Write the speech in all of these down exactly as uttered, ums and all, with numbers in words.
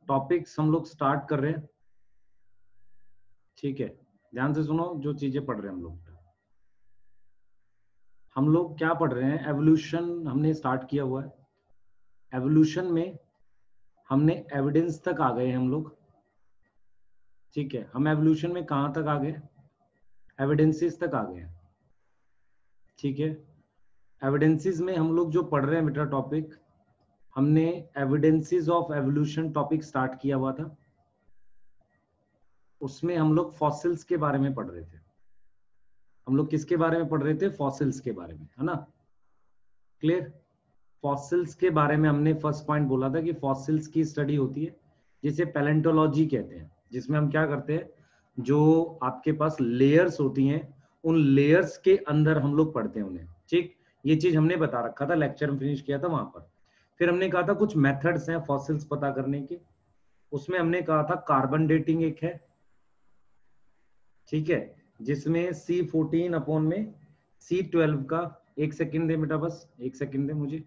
Topics हम लोग start कर रहे हैं, ठीक है। ध्यान से सुनो जो चीजें पढ़ रहे हैं हम लोग। हम लोग क्या पढ़ रहे हैं, एवोल्यूशन हमने स्टार्ट किया हुआ है। एवोल्यूशन में हमने एविडेंस तक आ गए हम लोग, ठीक है। हम एवोल्यूशन में कहां तक आ गए, एविडेंसेस तक आ गए, ठीक है। एविडेंसेस में हम लोग जो पढ़ रहे हैं बेटा टॉपिक, हमने evidences of evolution topic start किया हुआ था। उसमें हम लोग फॉसिल्स के बारे में पढ़ रहे थे। हम लोग किसके बारे में पढ़ रहे थे, फॉसिल्स के बारे में, है ना। क्लियर। फॉसिल्स के बारे में हमने फर्स्ट पॉइंट बोला था कि फॉसिल्स की स्टडी होती है जिसे पैलेंटोलॉजी कहते हैं, जिसमें हम क्या करते हैं, जो आपके पास लेयर्स होती हैं उन लेयर्स के अंदर हम लोग पढ़ते हैं उन्हें, ठीक। ये चीज हमने बता रखा था, लेक्चर में फिनिश किया था वहां पर। फिर हमने कहा था कुछ मेथड्स हैं फॉसिल्स पता करने के। उसमें हमने कहा था कार्बन डेटिंग एक है, ठीक है, जिसमें सी फोर्टीन अपॉन में सी ट्वेल्व का, एक सेकेंड दे बेटा, बस एक सेकेंड दे मुझे।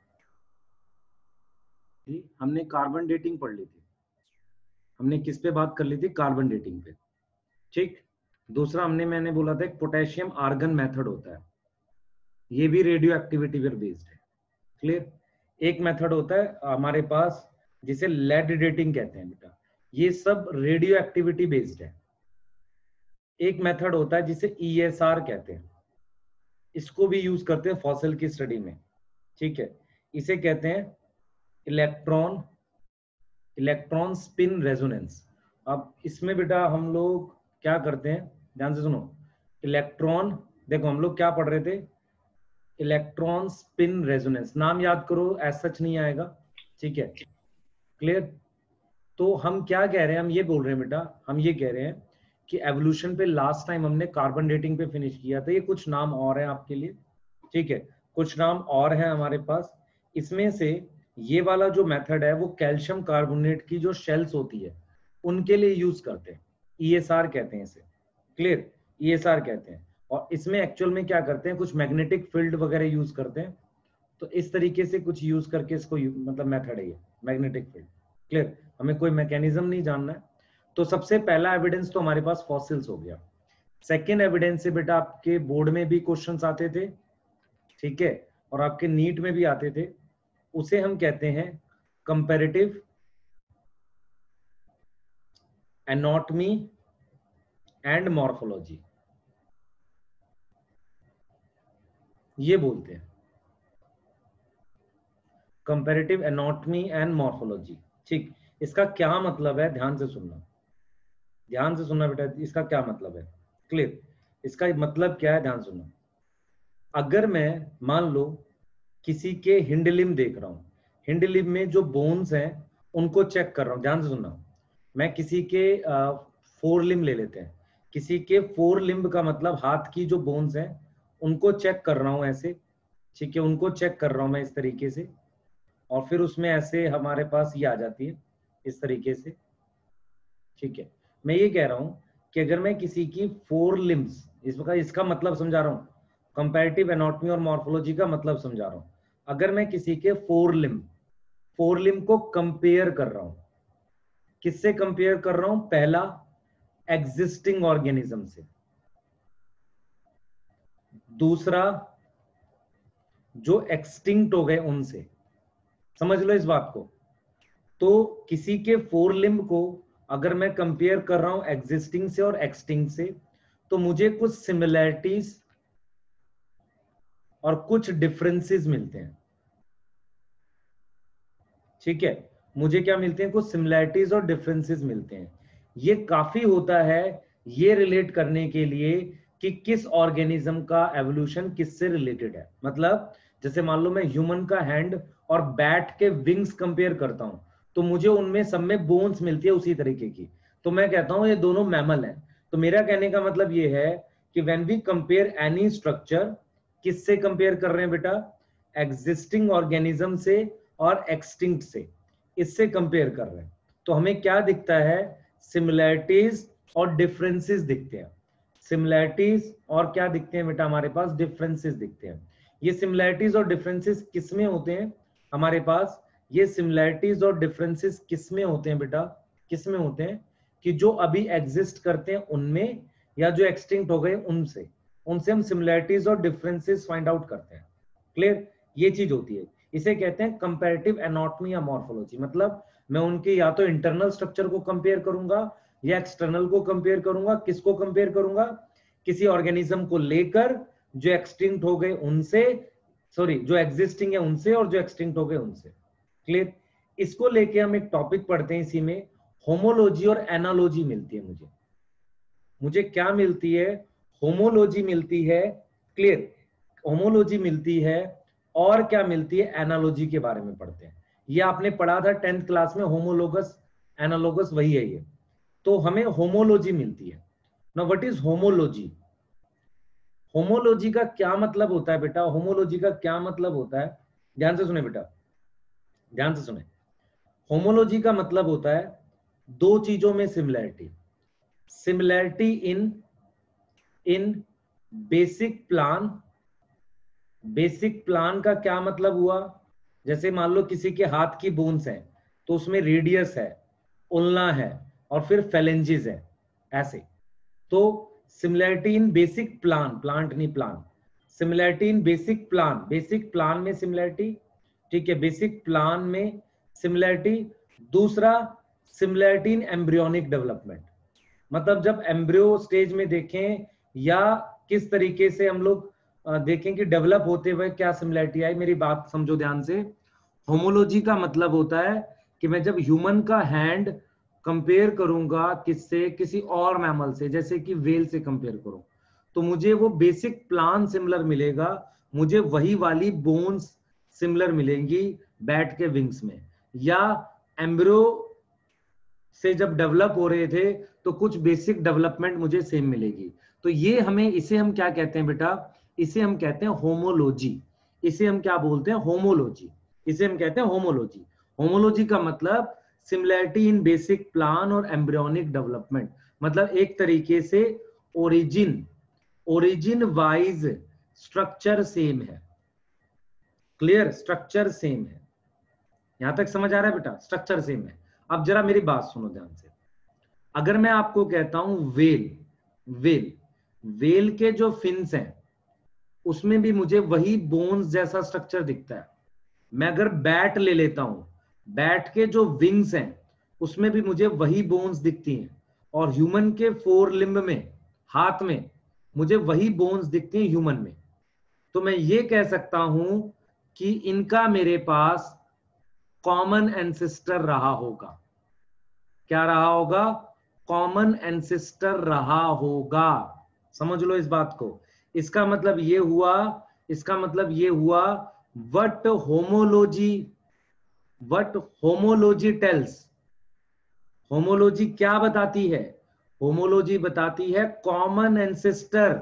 जी, हमने कार्बन डेटिंग पढ़ ली थी। हमने किस पे बात कर ली थी, कार्बन डेटिंग पे, ठीक। दूसरा हमने मैंने बोला था एक पोटेशियम आर्गन मेथड होता है, ये भी रेडियो एक्टिविटी पर बेस्ड है। क्लियर। एक मेथड होता है हमारे पास जिसे लेड डेटिंग कहते हैं बेटा, ये सब रेडियो एक्टिविटी बेस्ड है। एक मेथड होता है जिसे ई एस आर कहते हैं, इसको भी यूज करते हैं फॉसिल की स्टडी में, ठीक है। इसे कहते हैं इलेक्ट्रॉन इलेक्ट्रॉन स्पिन रेजोनेंस। अब इसमें बेटा हम लोग क्या करते हैं, ध्यान से सुनो। इलेक्ट्रॉन, देखो हम लोग क्या पढ़ रहे थे, इलेक्ट्रॉन स्पिन रेजोनेंस, नाम याद करो, एज सच नहीं आएगा, ठीक है। क्लियर। तो हम क्या कह रहे हैं, हम ये बोल रहे हैं बेटा, हम ये कह रहे हैं कि एवोल्यूशन पे लास्ट टाइम हमने कार्बन डेटिंग पे फिनिश किया था। ये कुछ नाम और हैं आपके लिए, ठीक है, कुछ नाम और हैं हमारे पास। इसमें से ये वाला जो मेथड है वो कैल्शियम कार्बोनेट की जो शेल्स होती है उनके लिए यूज करते हैं, ई एस आर कहते हैं इसे। क्लियर, ई एस आर कहते हैं। और इसमें एक्चुअल में क्या करते हैं, कुछ मैग्नेटिक फील्ड वगैरह यूज करते हैं। तो इस तरीके से कुछ यूज करके इसको मतलब मेथड है ये, मैग्नेटिक फील्ड। क्लियर, हमें कोई मैकेनिज्म नहीं जानना है। तो सबसे पहला एविडेंस तो हमारे पास फॉसिल्स हो गया। सेकेंड एविडेंस से बेटा आपके बोर्ड में भी क्वेश्चंस आते थे, ठीक है, और आपके नीट में भी आते थे। उसे हम कहते हैं कंपैरेटिव एनाटॉमी एंड मॉर्फोलॉजी, ये बोलते हैं कंपैरेटिव एनाटॉमी एंड मॉर्फोलॉजी, ठीक। इसका क्या मतलब है, ध्यान से सुनना, ध्यान से सुनना बेटा, इसका क्या मतलब है। क्लियर, इसका मतलब क्या है, ध्यान सुनना। अगर मैं मान लो किसी के हिंडलिम देख रहा हूं, हिंडलिम में जो बोन्स हैं उनको चेक कर रहा हूं, ध्यान से सुनना। मैं किसी के फोर लिम्ब ले लेते हैं, किसी के फोर लिम्ब का मतलब हाथ की जो बोन्स हैं उनको चेक कर रहा हूं ऐसे, ठीक है, उनको चेक कर रहा हूं मैं इस तरीके से। और फिर उसमें ऐसे हमारे पास ये आ जाती है इस तरीके से, ठीक है। मैं ये कह रहा हूं कि अगर मैं किसी की फोर लिम्स, इसका इसका मतलब समझा रहा हूं, कंपैरेटिव एनाटॉमी और मॉर्फोलॉजी का मतलब समझा रहा हूं। अगर मैं किसी के फोर लिम्ब फोर लिम्ब को कंपेयर कर रहा हूं, किससे कंपेयर कर रहा हूं, पहला एग्जिस्टिंग ऑर्गेनिज्म से, दूसरा जो एक्सटिंक्ट हो गए उनसे, समझ लो इस बात को। तो किसी के फोर लिम्ब को अगर मैं कंपेयर कर रहा हूं एग्जिस्टिंग से और एक्सटिंक्ट से, तो मुझे कुछ सिमिलैरिटीज और कुछ डिफरेंसेस मिलते हैं, ठीक है। मुझे क्या मिलते हैं, कुछ सिमिलैरिटीज और डिफरेंसेस मिलते हैं। ये काफी होता है ये रिलेट करने के लिए कि किस ऑर्गेनिज्म का एवोल्यूशन किससे रिलेटेड है। मतलब जैसे मान लो मैं ह्यूमन का हैंड और बैट के विंग्स कंपेयर करता हूं, तो मुझे उनमें सब में बोन्स मिलती है उसी तरीके की, तो मैं कहता हूं ये दोनों मैमल हैं। तो मेरा कहने का मतलब ये है कि when we compare any structure, किससे कंपेयर कर रहे हैं बेटा, एग्जिस्टिंग ऑर्गेनिज्म से और एक्सटिंक्ट से, इससे कंपेयर कर रहे हैं। तो हमें क्या दिखता है, सिमिलैरिटीज और डिफरेंसेस दिखते हैं। सिमिलैरिटीज और क्या दिखते हैं बेटा, हमारे पास डिफरेंसेस दिखते हैं। ये सिमिलैरिटीज और डिफरेंसेस किसमें होते हैं हमारे पास, ये सिमिलैरिटीज और डिफरेंसेस किस में होते हैं बेटा, किस में होते हैं कि जो अभी एग्जिस्ट करते हैं उनमें, या जो एक्सटिंक्ट हो गए उनसे, उनसे हम सिमिलैरिटीज और डिफरेंसेस फाइंड आउट करते हैं। क्लियर, ये चीज होती है, इसे कहते हैं कंपैरेटिव एनाटॉमी या मॉर्फोलॉजी। मतलब मैं उनके या तो इंटरनल स्ट्रक्चर को कंपेयर करूंगा या एक्सटर्नल को कंपेयर करूंगा। किसको कंपेयर करूंगा? किसी ऑर्गेनिज्म को लेकर जो एक्सटिंक्ट हो गए उनसे, सॉरी जो एग्जिस्टिंग है उनसे, और जो एक्सटिंक्ट हो गए उनसे। क्लियर, इसको लेके हम एक टॉपिक पढ़ते हैं, इसी में होमोलॉजी और एनालॉजी मिलती है मुझे। मुझे क्या मिलती है? होमोलॉजी मिलती है। क्लियर, होमोलॉजी मिलती है, और क्या मिलती है? एनालॉजी के बारे में पढ़ते हैं। ये आपने पढ़ा था टेंथ क्लास में, होमोलोगस एनालॉगस वही है ये। तो हमें होमोलॉजी मिलती है। Now what is homology? Homology का क्या मतलब होता है बेटा? होमोलॉजी का क्या मतलब होता है? ध्यान से सुने बेटा, ध्यान से सुने। होमोलॉजी का मतलब होता है दो चीजों में similarity. Similarity in in basic plan. Basic plan का क्या मतलब हुआ? जैसे मान लो किसी के हाथ की बोन्स है, तो उसमें रेडियस है, उल्ना है, और फिर फेलेंजेस है, ऐसे। तो similarity in basic plan, plant नहीं plan, similarity in basic plan, basic plan में सिमिलैरिटी। ठीक है, बेसिक प्लान में सिमिलैरिटी। दूसरा, सिमिलैरिटी इन एम्ब्रियोनिक डेवलपमेंट। मतलब जब एम्ब्रियो स्टेज में देखें, या किस तरीके से हम लोग देखें कि डेवलप होते हुए क्या सिमिलैरिटी आई। मेरी बात समझो ध्यान से। होमोलॉजी का मतलब होता है कि मैं जब ह्यूमन का हैंड कंपेयर करूंगा किससे, किसी और मैमल से, जैसे कि वेल से कंपेयर करूं, तो मुझे वो बेसिक प्लान सिमिलर मिलेगा, मुझे वही वाली बोन्स सिमिलर मिलेंगी बैट के विंग्स में। या एम्ब्रियो से जब डेवलप हो रहे थे तो कुछ बेसिक डेवलपमेंट मुझे सेम मिलेगी। तो ये हमें, इसे हम क्या कहते हैं बेटा? इसे हम कहते हैं होमोलॉजी। इसे हम क्या बोलते हैं? होमोलॉजी। इसे हम कहते हैं होमोलॉजी। होमोलॉजी का मतलब सिमिलैरिटी इन बेसिक प्लान और एम्ब्रियोनिक डेवलपमेंट। मतलब एक तरीके से origin origin wise structure same है। क्लियर, स्ट्रक्चर सेम है। यहां तक समझ आ रहा है बेटा? स्ट्रक्चर सेम है। अब जरा मेरी बात सुनो ध्यान से। अगर मैं आपको कहता हूं वेल, वेल वेल के जो फिन्स हैं उसमें भी मुझे वही बोन्स जैसा स्ट्रक्चर दिखता है। मैं अगर बैट ले लेता हूं, बैट के जो विंग्स हैं उसमें भी मुझे वही बोन्स दिखती हैं, और ह्यूमन के फोर लिम्ब में, हाथ में, मुझे वही बोन्स दिखती हैं ह्यूमन में। तो मैं ये कह सकता हूं कि इनका मेरे पास कॉमन एंसेस्टर रहा होगा। क्या रहा होगा? कॉमन एंसेस्टर रहा होगा। समझ लो इस बात को। इसका मतलब ये हुआ, इसका मतलब ये हुआ what homology, what homology tells. Homology क्या बताती है? होमोलॉजी बताती है कॉमन एंसेस्टर।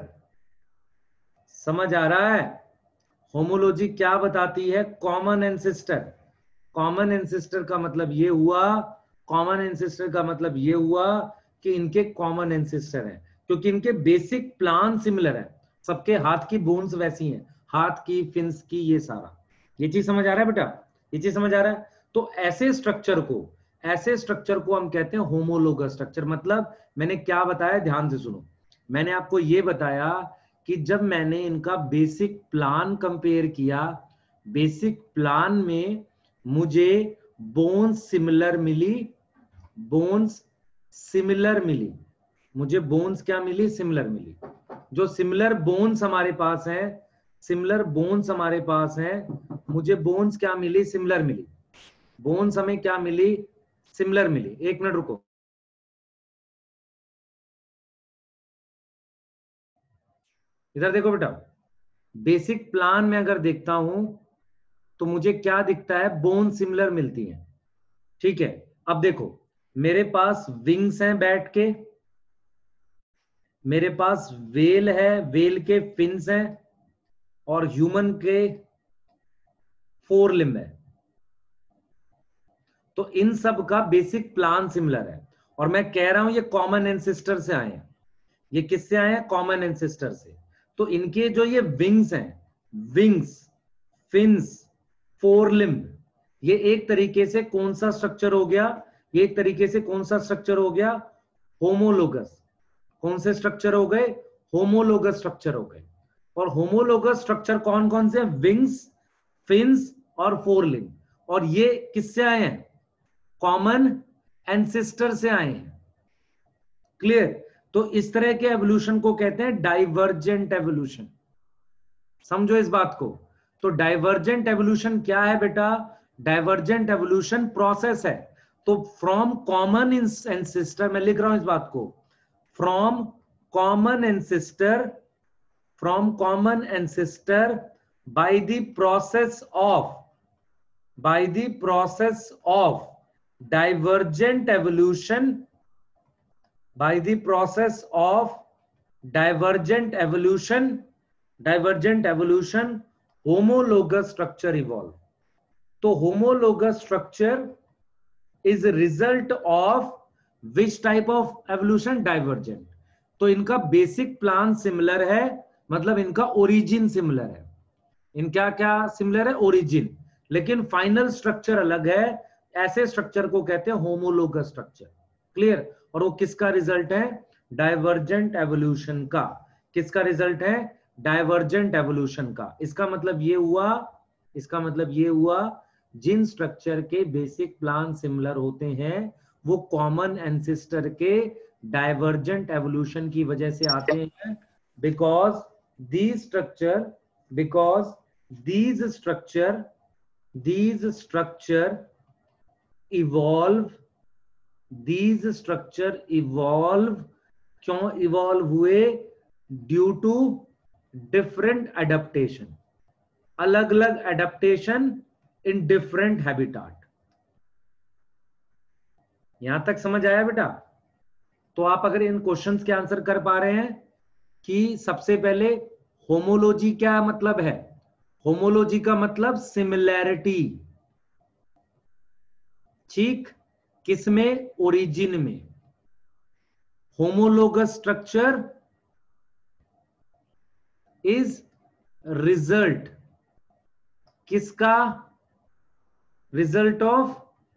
समझ आ रहा है? होमोलॉजी क्या बताती है? Common ancestor. कॉमन एंसेस्टर का मतलब ये हुआ, कॉमन एंसेस्टर का मतलब ये हुआ कि इनके कॉमन एंसेस्टर हैं, क्योंकि इनके बेसिक प्लान सिमिलर है। सबके हाथ की बोन्स वैसी हैं, हाथ की, फिन्स की, ये सारा। ये चीज समझ आ रहा है बेटा? ये चीज समझ आ रहा है? तो ऐसे स्ट्रक्चर को, ऐसे स्ट्रक्चर को हम कहते हैं होमोलोगस स्ट्रक्चर। मतलब मैंने क्या बताया, ध्यान से सुनो। मैंने आपको ये बताया कि जब मैंने इनका बेसिक प्लान कंपेयर किया, बेसिक प्लान में मुझे बोन्स सिमिलर मिली, बोन्स सिमिलर मिली, मुझे बोन्स क्या मिली? सिमिलर मिली। जो सिमिलर बोन्स हमारे पास हैं, सिमिलर बोन्स हमारे पास हैं, मुझे बोन्स क्या मिली? सिमिलर मिली। बोन्स हमें क्या मिली? सिमिलर मिली। एक मिनट रुको, इधर देखो बेटा। बेसिक प्लान में अगर देखता हूं तो मुझे क्या दिखता है? बोन सिमिलर मिलती है। ठीक है, अब देखो, मेरे पास विंग्स हैं बैट के, मेरे पास वेल है, वेल के फिन्स हैं, और ह्यूमन के फोर लिम्ब है। तो इन सब का बेसिक प्लान सिमिलर है, और मैं कह रहा हूं ये कॉमन एंसेस्टर से आए हैं। ये किससे आए हैं? कॉमन एंसेस्टर से। तो इनके जो ये विंग्स हैं, विंग्स, फिन्स, फोर लिम्ब, ये एक तरीके से कौन सा स्ट्रक्चर हो गया, ये एक तरीके से कौन सा स्ट्रक्चर हो गया, होमोलोगस। कौन से स्ट्रक्चर हो गए, होमोलोगस स्ट्रक्चर हो गए। और होमोलोगस स्ट्रक्चर कौन कौन से, विंग्स, फिन्स और फोरलिम्ब। और ये किससे आए हैं, कॉमन एंसेस्टर से आए हैं। क्लियर। तो इस तरह के एवोल्यूशन को कहते हैं डाइवर्जेंट एवोल्यूशन। समझो इस बात को। तो डाइवर्जेंट एवोल्यूशन क्या है बेटा, डाइवर्जेंट एवोल्यूशन प्रोसेस है। तो फ्रॉम कॉमन एंसेस्टर, मैं लिख रहा हूं इस बात को, from common ancestor, from common ancestor by the process of, by the process of divergent evolution, by the process of divergent evolution, divergent evolution, homologous structure evolve. तो homologous structure is a result of which type of evolution, divergent. तो इनका basic plan similar है, मतलब इनका origin similar है। इनका क्या similar है, ओरिजिन, लेकिन फाइनल स्ट्रक्चर अलग है। ऐसे स्ट्रक्चर को कहते हैं होमोलोगस स्ट्रक्चर। क्लियर। और वो किसका रिजल्ट है, डाइवर्जेंट एवोल्यूशन का। किसका रिजल्ट है, डाइवर्जेंट एवोल्यूशन का। इसका मतलब ये हुआ, इसका मतलब ये हुआ जिन स्ट्रक्चर के बेसिक प्लान सिमिलर होते हैं वो कॉमन एंसेस्टर के डाइवर्जेंट एवोल्यूशन की वजह से आते हैं। Because these structure, because these structure, these structure evolve, these structure evolve, क्यों इवॉल्व हुए, ड्यू टू डिफरेंट एडेप्टेशन, अलग अलग एडेप्टेशन इन डिफरेंट हैबिटाट। यहां तक समझ आया बेटा। तो आप अगर इन क्वेश्चंस के आंसर कर पा रहे हैं कि सबसे पहले होमोलॉजी क्या मतलब है, होमोलॉजी का मतलब सिमिलैरिटी। ठीक, किसमें, ओरिजिन में। होमोलोगस स्ट्रक्चर इज रिजल्ट, किसका, रिजल्ट ऑफ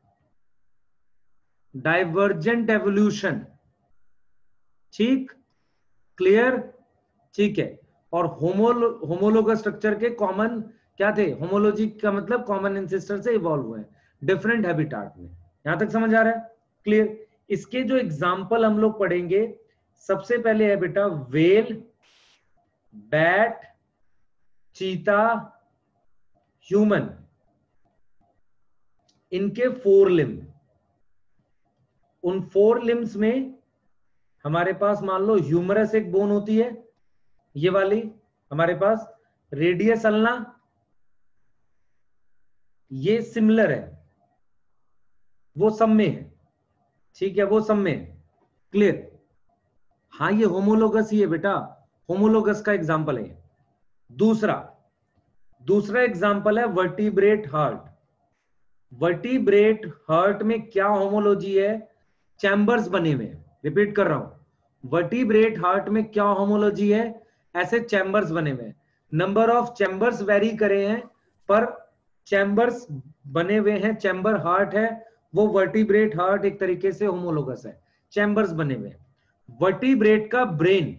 डाइवर्जेंट एवोल्यूशन। ठीक, क्लियर, ठीक है। और होमोलो होमोलोगस स्ट्रक्चर के कॉमन क्या थे, होमोलॉजी का मतलब कॉमन एंसेस्टर से इवॉल्व हुए डिफरेंट हैबिटाट में। यहां तक समझ आ रहा है, क्लियर। इसके जो एग्जाम्पल हम लोग पढ़ेंगे, सबसे पहले है बेटा वेल, बैट, चीता, ह्यूमन, इनके फोर लिम्ब। उन फोर लिम्ब्स में हमारे पास मान लो ह्यूमरस एक बोन होती है, ये वाली हमारे पास, रेडियस अल्ना, ये सिमिलर है, वो सब में है। ठीक है, वो सब में है। क्लियर। हाँ, ये होमोलोगस ही है बेटा, होमोलोगस का एग्जांपल है। दूसरा दूसरा एग्जांपल है वर्टिब्रेट हार्ट। वर्टिब्रेट हार्ट में क्या होमोलॉजी है, चैम्बर्स बने हुए। रिपीट कर रहा हूं, वर्टिब्रेट हार्ट में क्या होमोलॉजी है, ऐसे चैम्बर्स बने हुए। नंबर ऑफ चैम्बर्स वेरी करे हैं, पर चैम्बर्स बने हुए हैं, चैम्बर हार्ट है, वो वर्टिब्रेट हार्ट एक तरीके से होमोलोगस है, चैम्बर्स बने हुए। वर्टिब्रेट का ब्रेन,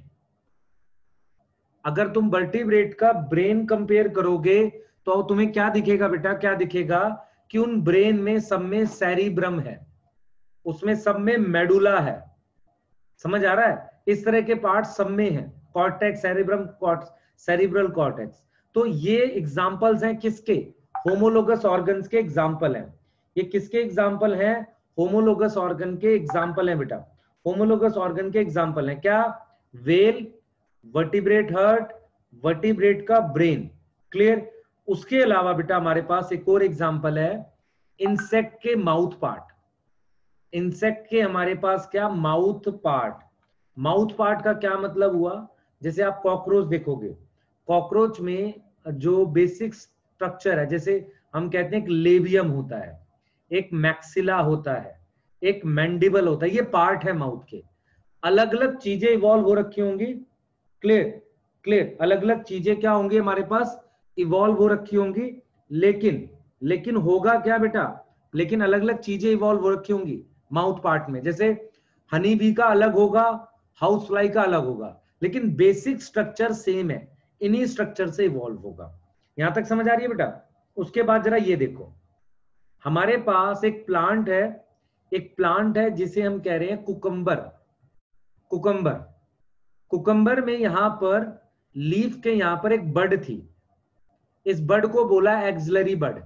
अगर तुम वर्टिब्रेट का ब्रेन कंपेयर करोगे तो तुम्हें क्या दिखेगा बेटा, क्या दिखेगा कि उन ब्रेन में सब में सेरिब्रम है, उसमें सब में मेडुला है। समझ आ रहा है, इस तरह के पार्ट सब में है, कॉर्टेक्स, सेरिब्रम, सेरिब्रल कॉर्टेक्स। तो ये एग्जांपल्स हैं किसके, होमोलोगस ऑर्गन्स के एग्जांपल हैं। ये किसके एग्जांपल हैं, होमोलोगस ऑर्गन के एग्जांपल हैं बेटा, होमोलोगस ऑर्गन के एग्जांपल हैं। क्या, वेल, वर्टिब्रेट हार्ट, वर्टिब्रेट का ब्रेन। क्लियर। उसके अलावा बेटा हमारे पास एक और एग्जांपल है, इंसेक्ट के माउथ पार्ट। इंसेक्ट के हमारे पास क्या, माउथ पार्ट। माउथ पार्ट का क्या मतलब हुआ, जैसे आप कॉकरोच देखोगे, कॉकरोच में जो बेसिक स्ट्रक्चर है, जैसे हम कहते हैं एक लेबियम होता है, एक मैक्सिला होता है, एक मैंडिबल होता है, ये पार्ट है माउथ के। अलग अलग चीजें इवॉल्व हो रखी होंगी। Clear, clear. अलग अलग चीजें क्या होंगी हमारे पास, इवॉल्व हो रखी होंगी, लेकिन लेकिन होगा क्या बेटा, लेकिन अलग अलग चीजें इवॉल्व हो रखी होंगी माउथ पार्ट में, जैसे हनी बी का अलग होगा, हाउस फ्लाई का अलग होगा, लेकिन बेसिक स्ट्रक्चर सेम है, इन्हीं स्ट्रक्चर से इवॉल्व होगा। यहां तक समझ आ रही है बेटा? उसके बाद जरा ये देखो, हमारे पास एक प्लांट है, एक प्लांट है जिसे हम कह रहे हैं कुकम्बर। कुकम्बर कुकम्बर में यहां पर लीफ के यहां पर एक बड थी, इस बड को बोला एक्सिलरी बड।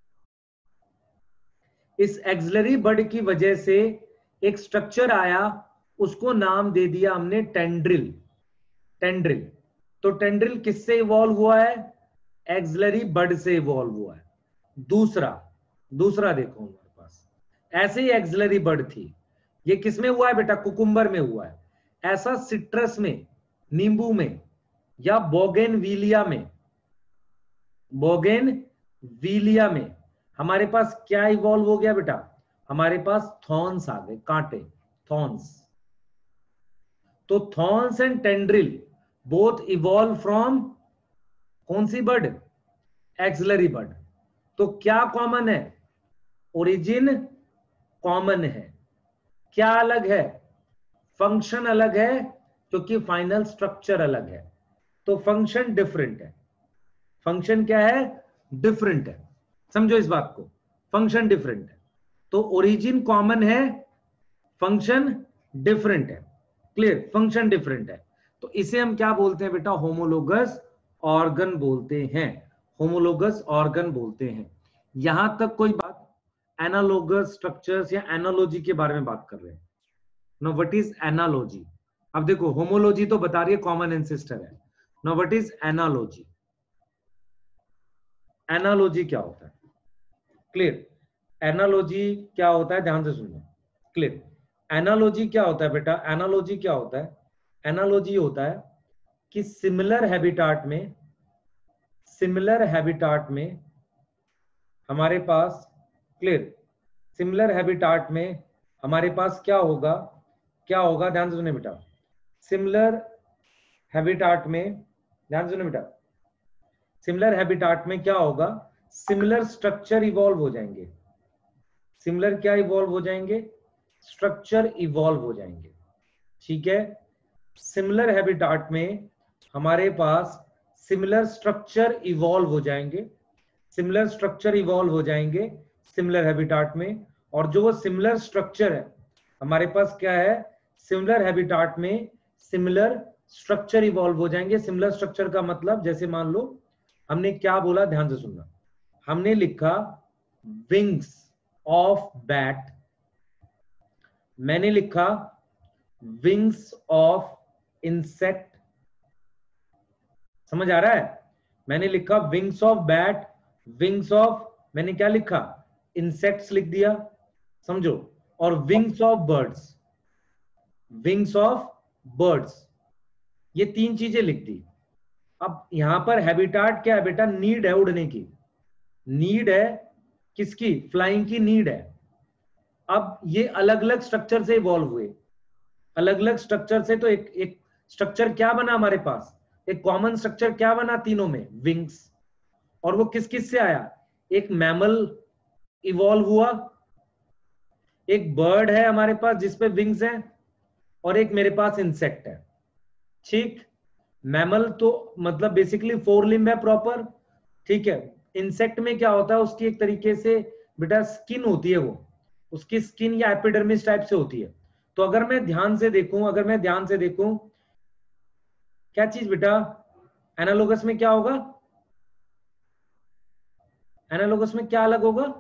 इस एक्सिलरी बड की वजह से एक स्ट्रक्चर आया, उसको नाम दे दिया हमने टेंड्रिल। टेंड्रिल तो टेंड्रिल किससे इवॉल्व हुआ है? एक्सिलरी बड से इवॉल्व हुआ है। दूसरा दूसरा देखो हमारे पास ऐसे ही एक्सिलरी बड थी, ये किसमें हुआ है बेटा? कुकुम्बर में हुआ है। ऐसा सिट्रस में, नींबू में, या बोगेनविलिया में, बोगेनविलिया में हमारे पास क्या इवॉल्व हो गया बेटा? हमारे पास थॉर्न्स आ गए, कांटे, थॉर्न्स। तो thorns and tendril both evolve from कौन सी बड? एक्सिलरी बड। तो क्या कॉमन है? ओरिजिन कॉमन है, क्या अलग है? फंक्शन अलग है, क्योंकि फाइनल स्ट्रक्चर अलग है, तो फंक्शन डिफरेंट है। फंक्शन क्या है? डिफरेंट है। समझो इस बात को, फंक्शन डिफरेंट है। तो ओरिजिन कॉमन है, फंक्शन डिफरेंट है। क्लियर? फंक्शन डिफरेंट है, तो इसे हम क्या बोलते हैं बेटा? होमोलोगस ऑर्गन बोलते हैं। होमोलोगस ऑर्गन बोलते हैं। यहां तक कोई बात? एनालोगस स्ट्रक्चर्स या एनालॉजी के बारे में बात कर रहे हैं। Now what is analogy? अब देखो, होमोलॉजी तो बता रही है कॉमन एंसेस्टर है। Now what is analogy? Analogy क्या होता है? क्लियर? एनालॉजी क्या होता है, ध्यान से सुनना। क्लियर? एनालॉजी क्या होता है बेटा? एनालॉजी क्या होता है? एनालॉजी होता है कि सिमिलर हैबिटाट में, सिमिलर हैबिटाट में हमारे पास, क्लियर, सिमिलर हैबिटाट में हमारे पास क्या होगा? क्या होगा? ध्यान से सुने बेटा। सिमिलर हैबिटाट में, ध्यान से सुने बेटा, सिमिलर हैबिटाट में क्या होगा? सिमिलर स्ट्रक्चर इवॉल्व हो जाएंगे। सिमिलर क्या इवॉल्व हो जाएंगे? स्ट्रक्चर इवॉल्व हो जाएंगे। ठीक है? सिमिलर हैबिटाट में हमारे पास सिमिलर स्ट्रक्चर इवॉल्व हो जाएंगे। सिमिलर स्ट्रक्चर इवॉल्व हो जाएंगे सिमिलर हैबिटाट में, और जो वो सिमिलर स्ट्रक्चर है हमारे पास क्या है? सिमिलर हैबिटाट में सिमिलर स्ट्रक्चर इवॉल्व हो जाएंगे। सिमिलर स्ट्रक्चर का मतलब, जैसे मान लो हमने क्या बोला, ध्यान से सुनना। हमने लिखा विंग्स ऑफ बैट, मैंने लिखा विंग्स ऑफ इंसेक्ट। समझ आ रहा है? मैंने लिखा wings of bat, wings of, मैंने क्या लिखा? इंसेक्ट्स लिख दिया। समझो? और wings of birds, wings of birds, ये तीन चीजें लिख दी। अब यहां पर हैबिटाट क्या है बेटा? नीड है उड़ने की, नीड है किसकी? फ्लाइंग की नीड है। अब ये अलग अलग स्ट्रक्चर से इवॉल्व हुए, अलग अलग स्ट्रक्चर से, तो एक एक स्ट्रक्चर क्या बना हमारे पास? एक कॉमन स्ट्रक्चर क्या बना तीनों में? विंग्स। और वो किस किस से आया? एक मैमल इवॉल्व हुआ, एक बर्ड है हमारे पास जिसपे विंग्स हैं, और एक मेरे पास इंसेक्ट है। ठीक? मैमल तो मतलब बेसिकली फोर लिम्ब है प्रॉपर। ठीक है? इंसेक्ट में क्या होता है? उसकी एक तरीके से बेटा स्किन होती है, वो उसकी स्किन या एपिडर्मिस टाइप से होती है। तो अगर मैं ध्यान से देखूं, अगर मैं ध्यान से देखूं, क्या चीज बेटा? एनालोगस में क्या होगा? एनालोगस में क्या अलग होगा?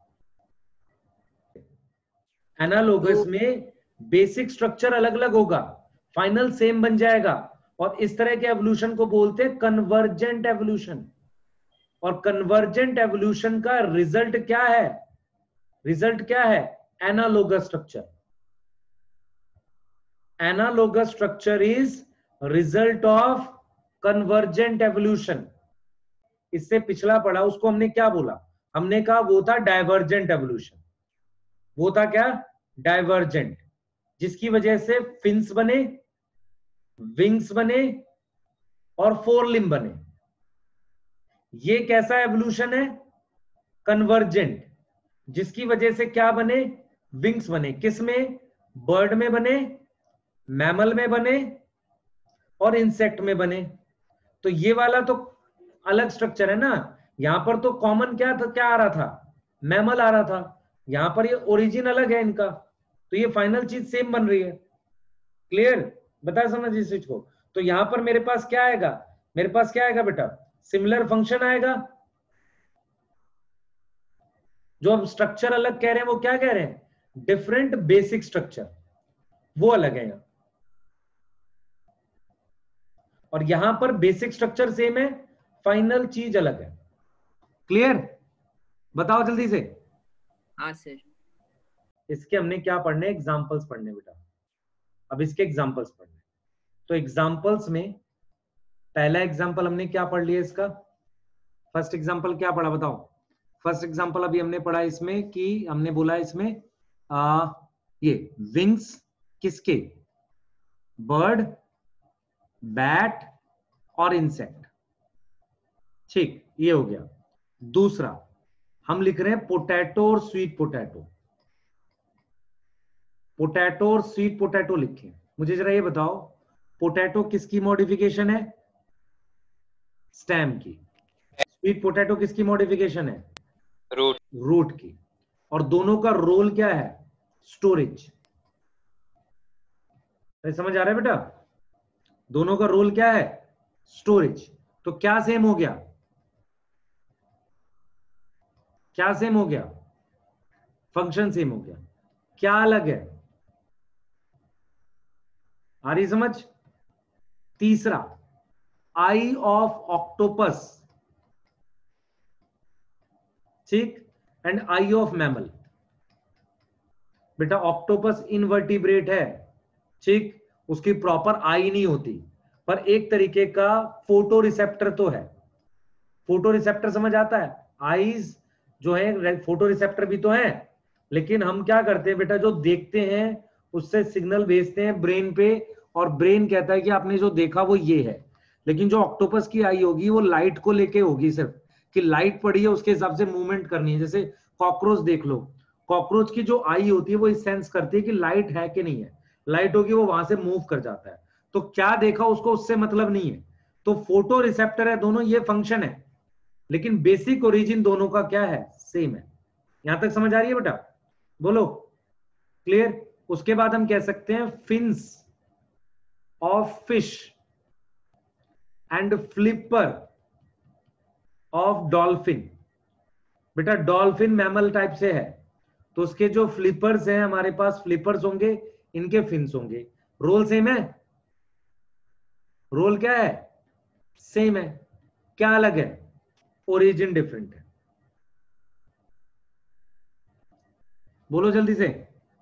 एनालोगस में बेसिक स्ट्रक्चर अलग अलग होगा, फाइनल सेम बन जाएगा। और इस तरह के एवोल्यूशन को बोलते हैं कन्वर्जेंट एवोल्यूशन। और कन्वर्जेंट एवोल्यूशन का रिजल्ट क्या है? रिजल्ट क्या है? Analogous structure. Analogous structure is result of convergent evolution. इससे पिछला पड़ा उसको हमने क्या बोला? हमने कहा वो था डाइवर्जेंट एवोल्यूशन। वो था क्या? डाइवर्जेंट, जिसकी वजह से फिन्स बने, विंग्स बने और फोर लिम्ब बने। ये कैसा एवोल्यूशन है? कन्वर्जेंट, जिसकी वजह से क्या बने, विंग्स बने। किस में, बर्ड में बने, मैमल में बने और इंसेक्ट में बने। तो ये वाला तो अलग स्ट्रक्चर है ना, यहां पर तो कॉमन क्या था, क्या आ रहा था, मैमल आ रहा था, यहां पर ये ओरिजिन अलग है इनका, तो ये फाइनल चीज सेम बन रही है। क्लियर, बता समझ इस चीज को। तो यहां पर मेरे पास क्या आएगा, मेरे पास क्या आएगा बेटा, सिमिलर फंक्शन आएगा। जो अब स्ट्रक्चर अलग कह रहे हैं वो क्या कह रहे हैं, डिफरेंट बेसिक स्ट्रक्चर, वो अलग है यहां। और यहां पर बेसिक स्ट्रक्चर सेम है, फाइनल चीज अलग है। क्लियर, बताओ जल्दी से। हाँ सर। इसके हमने क्या पढ़ने, एग्जांपल्स पढ़ने बेटा। अब इसके एग्जांपल्स पढ़ने, तो एग्जांपल्स में पहला एग्जांपल हमने क्या पढ़ लिया इसका, फर्स्ट एग्जांपल क्या पढ़ा बताओ। फर्स्ट एग्जांपल अभी हमने पढ़ा इसमें कि हमने बोला इसमें आ, ये विंग्स किसके, बर्ड, बैट और इंसेक्ट। ठीक, ये हो गया। दूसरा हम लिख रहे हैं पोटैटो और स्वीट पोटैटो। पोटैटो और स्वीट पोटैटो लिखें। मुझे जरा ये बताओ, पोटैटो किसकी मॉडिफिकेशन है, स्टेम की। स्वीट पोटैटो किसकी मॉडिफिकेशन है, रूट रूट की। और दोनों का रोल क्या है, स्टोरेज। समझ आ रहा है बेटा, दोनों का रोल क्या है, स्टोरेज। तो क्या सेम हो गया, क्या सेम हो गया, फंक्शन सेम हो गया। क्या अलग है, आ रही समझ। तीसरा, आई ऑफ ऑक्टोपस, ठीक, एंड आई ऑफ मैमल। बेटा ऑक्टोपस इनवर्टिब्रेट है, ठीक, उसकी प्रॉपर आई नहीं होती, पर एक तरीके का फोटो रिसेप्टर तो है। फोटो रिसेप्टर समझ आता है, आईज जो है फोटो रिसेप्टर भी तो है, लेकिन हम क्या करते हैं बेटा, जो देखते हैं उससे सिग्नल भेजते हैं ब्रेन पे, और ब्रेन कहता है कि आपने जो देखा वो ये है। लेकिन जो ऑक्टोपस की आई होगी वो लाइट को लेके होगी, सिर्फ कि लाइट पड़ी है उसके हिसाब से मूवमेंट करनी है। जैसे कॉकरोच देख लो, कॉकरोच की जो आई होती है वो इस सेंस करती है कि लाइट है कि नहीं है, लाइट होगी वो वहां से मूव कर जाता है। तो क्या देखा उसको उससे मतलब नहीं है। तो फोटो रिसेप्टर है दोनों, ये फंक्शन है, लेकिन बेसिक ओरिजिन दोनों का क्या है, सेम है। यहां तक समझ आ रही है बेटा, बोलो क्लियर। उसके बाद हम कह सकते हैं fins of fish and flipper of dolphin. बेटा डॉल्फिन मैमल टाइप से है, तो उसके जो फ्लिपर्स हैं, हमारे पास फ्लिपर्स होंगे, इनके फिन्स होंगे। रोल सेम है, रोल क्या है, सेम है। क्या अलग है, ओरिजिन डिफरेंट है। बोलो जल्दी से,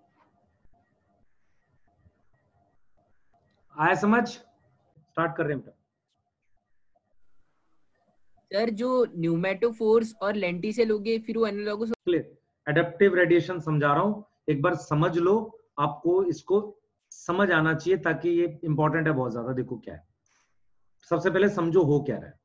आया समझ। स्टार्ट कर रहे हैं बेटा। सर जो न्यूमेटोफोर्स और लेंटिसेल हो गए, फिर वो एनालॉगस। क्लियर, एडेप्टिव रेडिएशन समझा रहा हूं, एक बार समझ लो, आपको इसको समझ आना चाहिए, ताकि ये इंपॉर्टेंट है बहुत ज्यादा। देखो क्या है, सबसे पहले समझो हो क्या रहा है।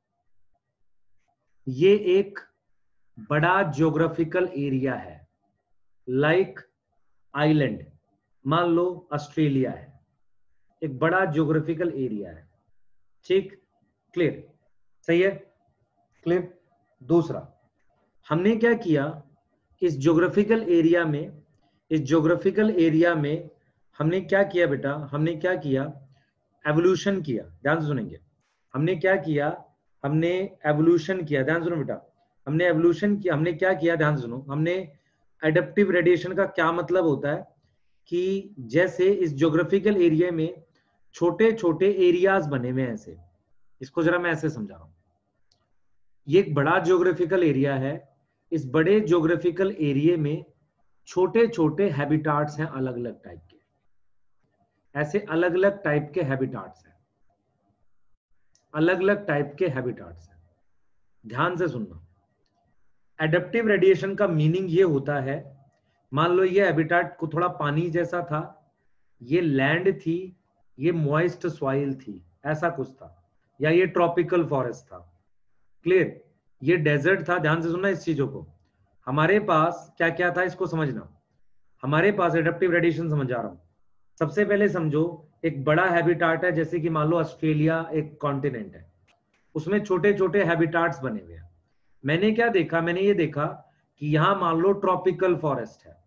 ये एक बड़ा ज्योग्राफिकल एरिया है, लाइक आइलैंड, मान लो ऑस्ट्रेलिया है, एक बड़ा ज्योग्राफिकल एरिया है, ठीक, क्लियर, सही है, क्लियर। दूसरा, हमने क्या किया, इस ज्योग्राफिकल एरिया में, इस ज्योग्राफिकल एरिया में हमने क्या किया बेटा, हमने क्या किया, एवोल्यूशन किया। ध्यान से सुनेंगे, हमने क्या किया, हमने एवोल्यूशन किया। ध्यान सुनो बेटा, हमने एवोल्यूशन किया। हमने क्या किया, ध्यान सुनो, हमने एडेप्टिव रेडिएशन का क्या मतलब होता है कि जैसे इस ज्योग्राफिकल एरिया में छोटे छोटे एरियाज बने हुए हैं ऐसे, इसको जरा मैं ऐसे समझा रहा हूं। ये एक बड़ा ज्योग्राफिकल एरिया है, इस बड़े ज्योग्राफिकल एरिया में छोटे छोटे हैबिटाट्स हैं, अलग अलग टाइप के, ऐसे अलग अलग टाइप के हैबिटाट्स हैं, अलग अलग टाइप के हैबिटाट्स हैं। ध्यान से सुनना, एडेप्टिव रेडिएशन का मीनिंग ये होता है, मान लो ये हैबिटाट को थोड़ा पानी जैसा था, ये लैंड थी, ये मॉइस्ट सॉइल थी, ऐसा कुछ था, या ये ट्रॉपिकल फॉरेस्ट था, क्लियर, ये डेजर्ट था। ध्यान से सुनना इस चीजों को, हमारे पास क्या क्या था इसको समझना। हमारे पास एडेप्टिव रेडिएशन समझ आ रहा हूं। सबसे पहले समझो एक बड़ा हैबिटाट है, जैसे कि मान लो ऑस्ट्रेलिया एक कॉन्टिनेंट है, उसमें छोटे छोटे हैबिटाट्स बने हुए हैं। मैंने क्या देखा, मैंने ये देखा कि यहां मान लो ट्रॉपिकल फॉरेस्ट है,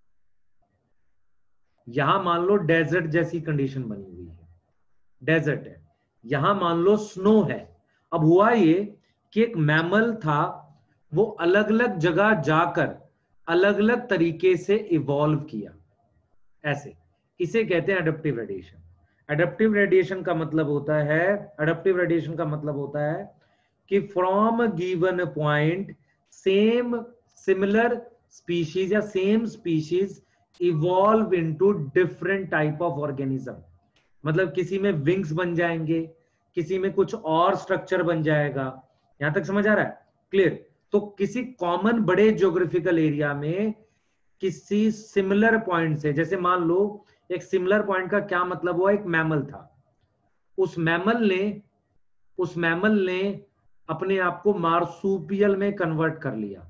यहां मान लो डेजर्ट जैसी कंडीशन बनी हुई है, डेजर्ट है, यहां मान लो स्नो है। अब हुआ ये कि एक मैमल था, वो अलग अलग जगह जाकर अलग अलग तरीके से इवॉल्व किया, ऐसे। इसे कहते हैं एडेप्टिव रेडिएशन। एडेप्टिव रेडिएशन का मतलब होता है एडेप्टिव रेडिएशन का मतलब होता है कि from given point same similar species या same species evolve into different type of organism. मतलब किसी में विंग्स बन जाएंगे, किसी में कुछ और स्ट्रक्चर बन जाएगा। यहां तक समझ आ रहा है? क्लियर? तो किसी कॉमन बड़े ज्योग्राफिकल एरिया में किसी सिमिलर पॉइंट से, जैसे मान लो एक सिमिलर पॉइंट का क्या मतलब हुआ, एक मैमल था, उस मैमल ने उस मैमल ने अपने आप को मार्सूपियल में कन्वर्ट कर लिया,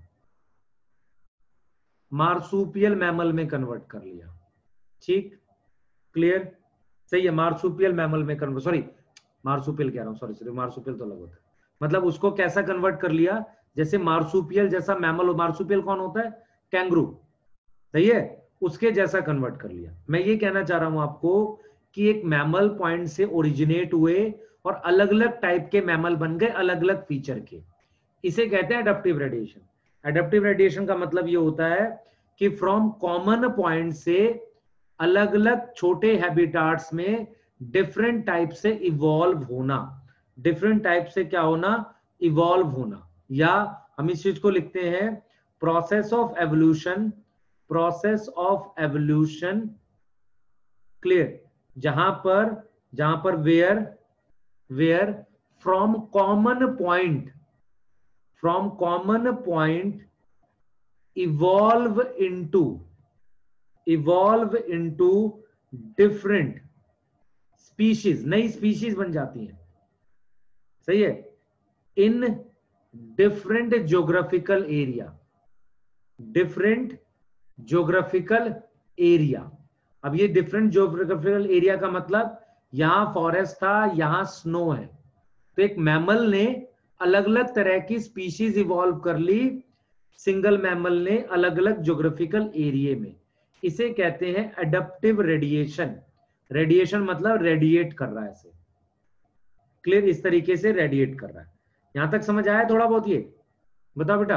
मार्सूपियल मैमल में कन्वर्ट कर लिया। ठीक, क्लियर? सही है, मार्सूपियल मैमल में कन्वर्ट, सॉरी मार्सूपियल कह रहा हूं, सॉरी सॉरी मार्सूपियल तो अलग होता है। मतलब उसको कैसा कन्वर्ट कर लिया, जैसे मार्सूपियल जैसा मैमल हो। मार्सूपियल कौन होता है? कैंगरू, सही है, उसके जैसा कन्वर्ट कर लिया। मैं ये कहना चाह रहा हूं आपको कि एक मैमल पॉइंट से ओरिजिनेट हुए और अलग अलग टाइप के मैमल बन गए, अलग अलग फीचर के। इसे कहते हैं एडेप्टिव रेडिएशन। एडेप्टिव रेडिएशन का मतलब ये होता है कि फ्रॉम कॉमन पॉइंट से अलग अलग छोटे हैबिटाट्स में डिफरेंट टाइप से इवॉल्व होना। डिफरेंट टाइप से क्या होना? इवॉल्व होना। या हम इस चीज को लिखते हैं process of evolution, process of evolution. Clear? जहां पर जहां पर where where from common point from common point evolve into evolve into different species, नई स्पीशीज बन जाती हैं, सही है, in different geographical area, different geographical area. अब ये डिफरेंट ज्योग्राफिकल एरिया का मतलब यहां फॉरेस्ट था, यहां स्नो है, तो एक मैमल ने अलग अलग तरह की स्पीशीज इवॉल्व कर ली, सिंगल मैमल ने अलग अलग ज्योग्राफिकल एरिया में। इसे कहते हैं एडेप्टिव रेडिएशन। रेडिएशन मतलब रेडिएट कर रहा है इसे। क्लियर? इस तरीके से रेडिएट कर रहा है। यहां तक समझ आया थोड़ा बहुत? ये बताओ बेटा,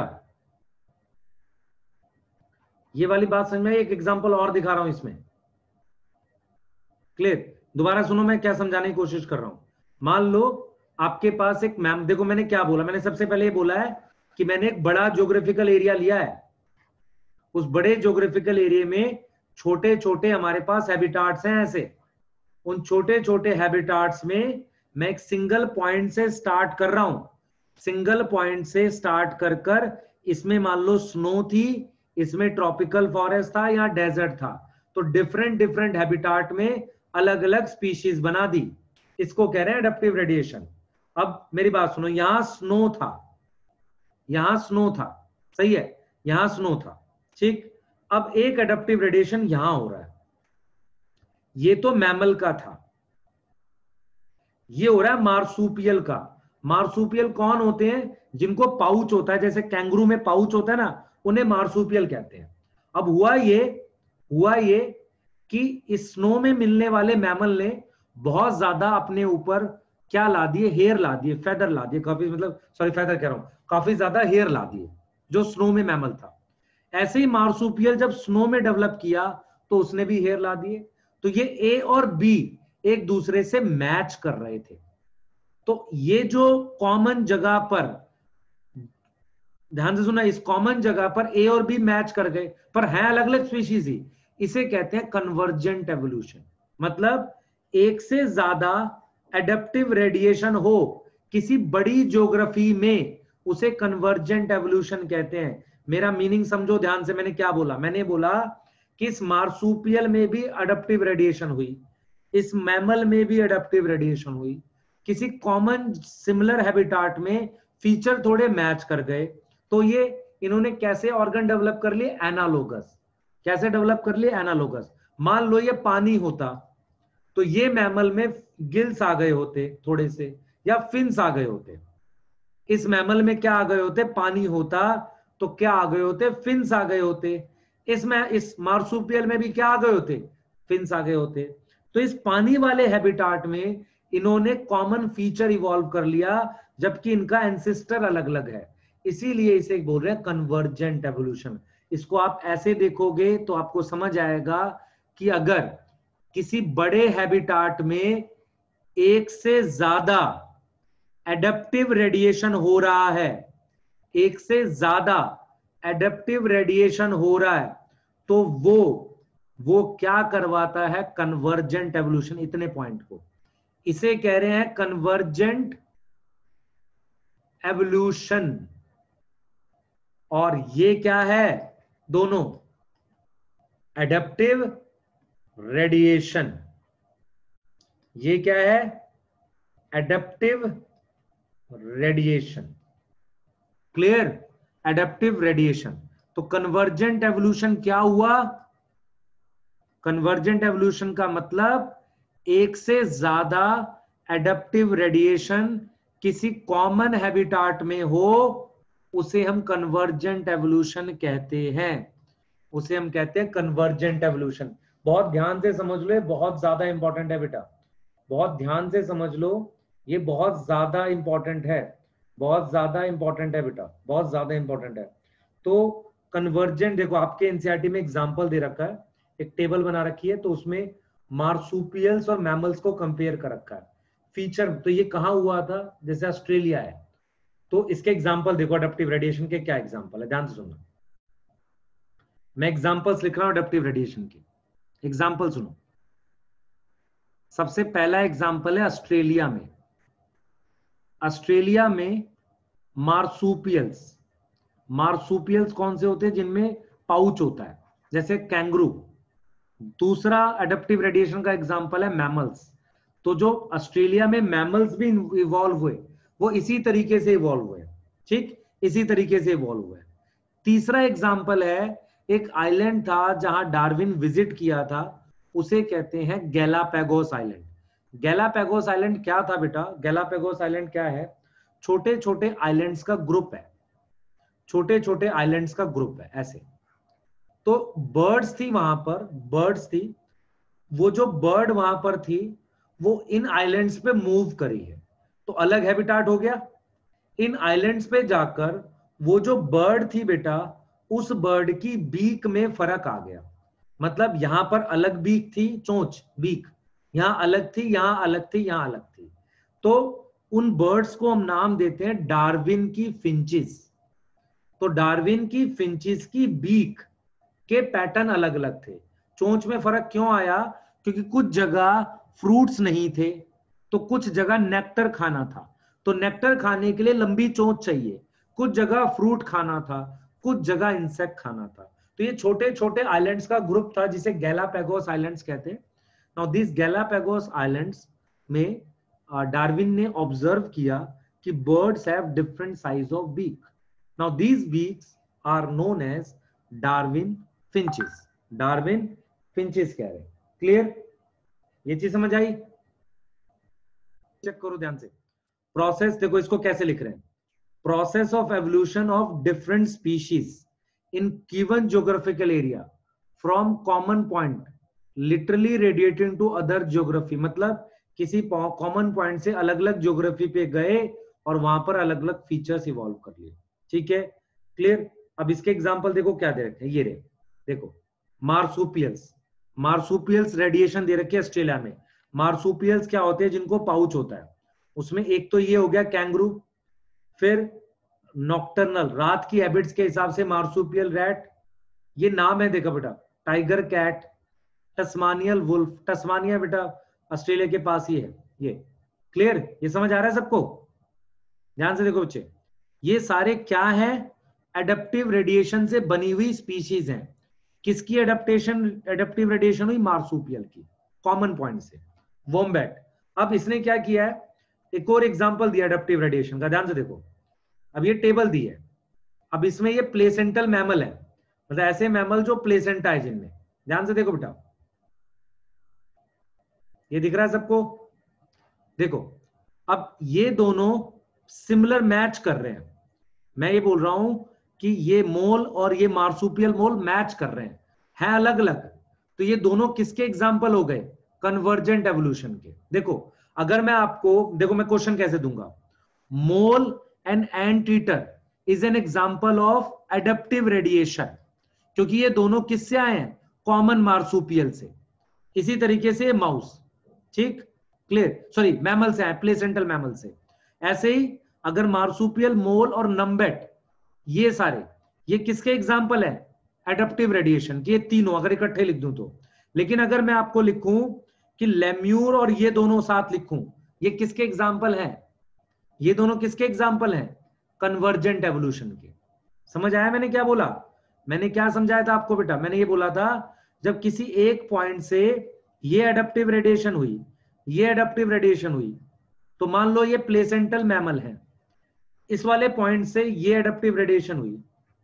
ये वाली बात समझ में? एक एग्जांपल और दिखा रहा हूं इसमें। क्लियर? दोबारा सुनो मैं क्या समझाने की कोशिश कर रहा हूं। मान लो आपके पास एक मैम, देखो मैंने क्या बोला, मैंने सबसे पहले ये बोला है कि मैंने एक बड़ा ज्योग्राफिकल एरिया लिया है, उस बड़े ज्योग्राफिकल एरिया में छोटे छोटे हमारे पास हैबिटाट्स हैं ऐसे। उन छोटे छोटे हैबिटाट्स में मैं एक सिंगल पॉइंट से स्टार्ट कर रहा हूं, सिंगल पॉइंट से स्टार्ट कर कर इसमें मान लो स्नो थी, इसमें ट्रॉपिकल फॉरेस्ट था या डेजर्ट था, तो डिफरेंट डिफरेंट हैबिटाट में अलग अलग स्पीशीज बना दी। इसको कह रहे हैं एडेप्टिव रेडिएशन। अब मेरी बात सुनो, यहां स्नो था, यहां स्नो था, सही है, यहां स्नो था, ठीक। अब एक एडेप्टिव रेडिएशन यहां हो रहा है, ये तो मैमल का था, ये हो रहा है मार्सूपियल का। मार्सूपियल कौन होते हैं? जिनको पाउच होता है, जैसे कैंगरू में पाउच होता है ना, उन्हें मार्सूपियल कहते हैं। अब हुआ ये हुआ ये कि इस स्नो में मिलने वाले मैमल ने बहुत ज्यादा अपने ऊपर क्या ला दिए? हेयर ला दिए, फेदर ला दिए, काफी, मतलब सॉरी फेदर कह रहा हूं, काफी ज्यादा हेयर ला दिए, जो स्नो में मैमल था। ऐसे ही मार्सूपियल जब स्नो में डेवलप किया तो उसने भी हेयर ला दिए। तो ये ए और बी एक दूसरे से मैच कर रहे थे। तो ये जो कॉमन जगह पर, ध्यान से सुना, इस कॉमन जगह पर ए और बी मैच कर गए, पर हैं अलग अलग स्पीशीज ही। इसे कहते हैं कन्वर्जेंट एवोल्यूशन। मतलब एक से ज्यादा एडेप्टिव रेडिएशन हो किसी बड़ी ज्योग्राफी में, उसे कन्वर्जेंट एवोल्यूशन कहते हैं। मेरा मीनिंग समझो ध्यान से, मैंने क्या बोला? मैंने बोला कि इस मार्सूपियल में भी एडेप्टिव रेडिएशन हुई, इस मैमल में भी एडेप्टिव रेडिएशन हुई, किसी कॉमन सिमिलर हैबिटाट में फीचर थोड़े मैच कर गए, तो ये इन्होंने कैसे ऑर्गन डेवलप कर लिए, एनालोगस। कैसे डेवलप कर लिए, एनालोगस। मान लो ये पानी होता तो ये मैमल में गिल्स आ गए होते थोड़े से, या फिन्स आ गए होते। इस मैमल में क्या आ गए होते, पानी होता तो क्या आ गए होते, फिन्स आ गए होते। इसमें इस मार्सुपियल में भी क्या आ गए होते, फिन्स आ गए होते। तो इस पानी वाले हैबिटाट में इन्होंने कॉमन फीचर इवॉल्व कर लिया, जबकि इनका एंसेस्टर अलग अलग है। इसीलिए इसे बोल रहे हैं कन्वर्जेंट एवोल्यूशन। इसको आप ऐसे देखोगे तो आपको समझ आएगा कि अगर किसी बड़े हैबिटाट में एक से ज्यादा एडेप्टिव रेडिएशन हो रहा है, एक से ज्यादा एडेप्टिव रेडिएशन हो रहा है, तो वो वो क्या करवाता है, कन्वर्जेंट एवोल्यूशन। इतने पॉइंट को इसे कह रहे हैं कन्वर्जेंट एवोल्यूशन। और ये क्या है, दोनों एडेप्टिव रेडिएशन। ये क्या है, adaptive radiation. Clear, adaptive radiation. तो कन्वर्जेंट एवोल्यूशन क्या हुआ, कन्वर्जेंट एवोल्यूशन का मतलब एक से ज्यादा एडेप्टिव रेडिएशन किसी कॉमन हैबिटाट में हो, उसे हम कन्वर्जेंट एवोल्यूशन कहते हैं। उसे हम कहते हैं कन्वर्जेंट एवोल्यूशन। बहुत ध्यान से समझ लो, बहुत ज्यादा इंपॉर्टेंट है बेटा, बहुत ध्यान से समझ लो, ये बहुत ज्यादा इंपॉर्टेंट है, बहुत ज्यादा इंपॉर्टेंट है बेटा, बहुत ज्यादा इंपॉर्टेंट है। तो कन्वर्जेंट, देखो आपके एनसीईआरटी में एग्जांपल दे रखा है, एक टेबल बना रखी है, तो उसमें मार्सुपियल्स और मैमल्स को कंपेयर कर रखा है। फीचर तो ये कहाँ हुआ था, जैसे ऑस्ट्रेलिया है, तो इसके एग्जांपल देखो एडेप्टिव रेडिएशन के क्या एग्जांपल है, ध्यान से सुनना। मैं एग्जांपल्स लिख रहा हूं एडेप्टिव रेडिएशन के, एग्जांपल सुनो। सबसे पहला एग्जांपल है ऑस्ट्रेलिया में। ऑस्ट्रेलिया में मार्सुपियल्स, मार्सुपियल्स कौन से होते हैं, जिनमें पाउच होता है, जैसे कैंगरू। दूसरा एडेप्टिव रेडिएशन का एग्जांपल है मैमल्स। तो जो ऑस्ट्रेलिया में मैमल्स भी इवॉल्व हुए, वो इसी तरीके से इवॉल्व हुए, ठीक, इसी तरीके से इवॉल्व हुए। तीसरा एग्जांपल है, एक आइलैंड था जहां डार्विन विजिट किया था, उसे कहते हैं गैलापागोस आइलैंड। गैलापागोस आइलैंड क्या था बेटा, गैलापागोस आइलैंड क्या है, छोटे छोटे आइलैंड्स का ग्रुप है, छोटे छोटे आइलैंड्स का ग्रुप है ऐसे। तो बर्ड्स थी वहां पर, बर्ड्स थी, वो जो बर्ड वहां पर थी वो इन आइलैंड्स पे मूव करी है, तो अलग हैबिटाट हो गया। इन आइलैंड्स पे जाकर वो जो बर्ड थी बेटा, उस बर्ड की बीक में फर्क आ गया। मतलब यहां पर अलग बीक थी, चोंच बीक, यहां अलग थी, यहां अलग थी, यहां अलग थी। तो उन बर्ड्स को हम नाम देते हैं डार्विन की फिंचेस। तो डार्विन की फिंचेस की बीक के पैटर्न अलग अलग थे। चोंच में फर्क क्यों आया, क्योंकि कुछ जगह फ्रूट्स नहीं थे, तो कुछ जगह नेक्टर खाना था, तो नेक्टर खाने के लिए लंबी चोंच चाहिए। कुछ जगह फ्रूट खाना था, कुछ जगह इंसेक्ट खाना था। तो ये छोटे छोटे आइलैंड्स का ग्रुप था जिसे गैलापागोस आइलैंड्स कहते हैं। नाउ दिस गैलापागोस आइलैंड्स में डार्विन ने ऑब्जर्व किया कि birds have different size of beak. Now these beaks are known as Darwin finches. Darwin finches कह रहे हैं। क्लियर, ये चीज समझ आई? चेक करो ध्यान से। प्रोसेस देखो, इसको कैसे लिख रहे हैं, process of evolution of different species in given geographical area from common point literally radiating to other geography. मतलब किसी कॉमन पॉइंट से अलग अलग ज्योग्राफी पे गए और वहां पर अलग अलग फीचर्स इवॉल्व कर लिए। ठीक है, क्लियर। अब इसके एग्जांपल देखो क्या दे रखे हैं, ये रहे देखो, मार्सुपियल्स। मार्सुपियल्स रेडिएशन दे रखे ऑस्ट्रेलिया में। मार्सुपियल्स क्या होते हैं, जिनको पाउच होता है, उसमें एक तो ये हो गया कैंगरू, फिर नॉक्टर्नल, रात की हैबिट्स के हिसाब से मार्सुपियल रैट, ये नाम है देखो बेटा, tiger cat, Tasmanian wolf. Tasmania बेटा ऑस्ट्रेलिया के पास ही है ये। क्लियर, ये समझ आ रहा है सबको? ध्यान से देखो बच्चे, ये सारे क्या है, एडेप्टिव रेडिएशन से बनी हुई स्पीशीज हैं। किसकी एडेप्टेशन, एडेप्टिव रेडिएशन हुई मार्सुपियल की, कॉमन पॉइंट से। वोम्बैट, अब इसने क्या किया है, एक और एग्जांपल दिया एडेप्टिव रेडिएशन का, ध्यान से देखो। अब ये टेबल दी है, अब इसमें ये प्लेसेंटल मैमल है, मतलब ऐसे मैमल जो प्लेसेंटा है जिनमें, ध्यान से देखो बेटा, ये दिख रहा है सबको? देखो अब ये दोनों सिमिलर मैच कर रहे हैं, मैं ये बोल रहा हूं कि ये मोल और ये मार्सुपियल मोल मैच कर रहे हैं, हैं अलग अलग, तो ये दोनों किसके एग्जाम्पल हो गए? कन्वर्जेंट एवोल्यूशन के। देखो अगर मैं आपको, देखो मैं क्वेश्चन कैसे दूंगा, mole and anteater is an example of adaptive radiation, क्योंकि ये दोनों किससे आए हैं? कॉमन मार्सुपियल से। इसी तरीके से माउस, ठीक, क्लियर, सॉरी मैमल से आए, प्लेसेंटल मैमल से। ऐसे ही अगर मार्सुपियल, मोल और नम्बेट, ये सारे, ये किसके एग्जाम्पल है? एडप्टिव रेडिएशन के, ये तीनों अगर इकट्ठे लिख दूं तो। लेकिन अगर मैं आपको लिखूं कि लेम्यूर और ये दोनों साथ लिखूं, ये किसके एग्जाम्पल हैं? ये दोनों किसके एग्जाम्पल हैं? कन्वर्जेंट एवोल्यूशन के। समझ आया मैंने क्या बोला? मैंने क्या समझाया था आपको बेटा? मैंने ये बोला था जब किसी एक पॉइंट से ये एडप्टिव रेडिएशन हुई, ये एडप्टिव रेडिएशन हुई, तो मान लो ये प्लेसेंटल मैमल है, इस वाले पॉइंट से ये एडप्टिव रेडिएशन हुई,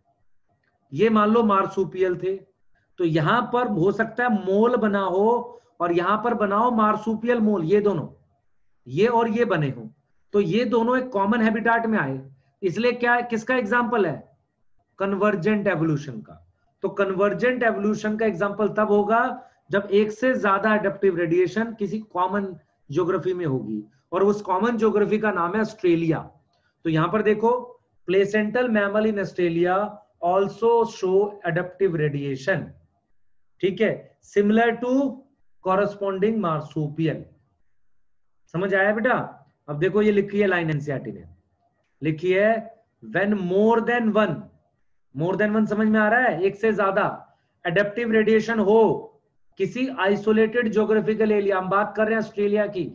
ये मान लो मार्सुपियल थे, तो यहां पर हो सकता है मोल बना हो और यहां पर बनाओ मार्सुपियल मोल, ये दोनों, ये और ये बने हो, तो ये दोनों एक कॉमन हैबिटाट में आए, इसलिए क्या, किसका एग्जाम्पल है? कन्वर्जेंट एवोल्यूशन का। तो कन्वर्जेंट एवोल्यूशन का एग्जाम्पल तब होगा जब एक से ज्यादा एडप्टिव रेडिएशन किसी कॉमन ज्योग्राफी में होगी, और उस कॉमन ज्योग्राफी का नाम है ऑस्ट्रेलिया। तो यहां पर देखो, placental mammal in Australia also show adaptive radiation, ठीक है, सिमिलर टू कॉरस्पॉन्डिंग मार्सुपियल। समझ आया बेटा? अब देखो ये लिखी है लाइन एनसीईआरटी ने, लिखी है when more than one, more than one समझ में आ रहा है? एक से ज्यादा एडप्टिव रेडिएशन हो किसी आइसोलेटेड ज्योग्राफिकल एरिया, हम बात कर रहे हैं ऑस्ट्रेलिया की,